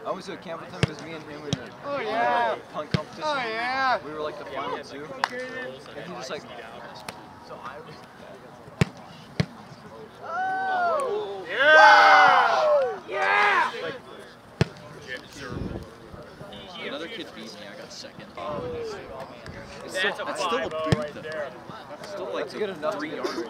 I was at camp with him. It was me and him in the punt competition. Oh yeah! We were like the final two. And he just like. Oh! Yeah! Yeah! Another kid beat me. I got second. That's still a boot right though. there. Still like to get enough 3 yards.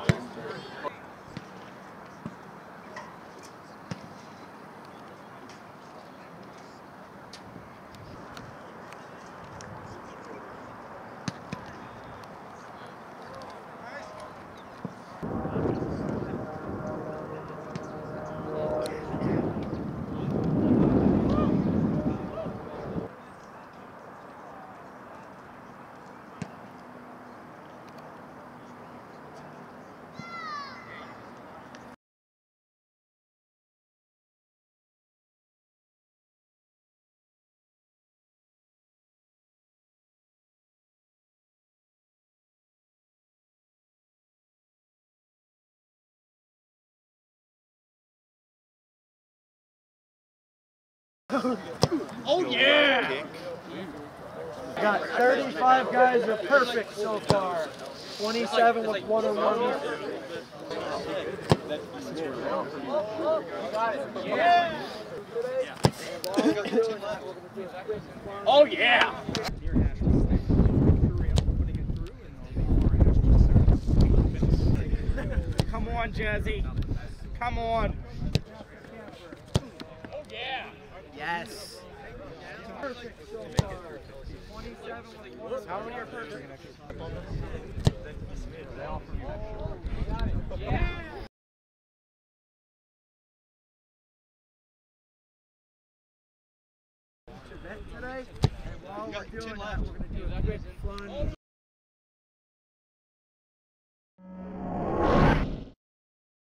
Oh yeah! Got 35 guys are perfect so far. 27 with 101. Yeah! Oh yeah! Come on, Jazzy. Come on. Oh yeah! Yes. Perfect so far. 27 with 101. How many are perfect? Yeah. Today, and while we're doing that, we're going to do a quick fun